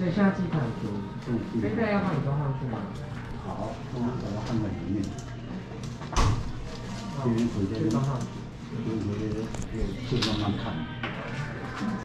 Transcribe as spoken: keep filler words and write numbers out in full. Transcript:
对，现在机盘图，现在要帮你装上去吗？ 好，那我要放在里面。这边首先，这边首先就慢慢看。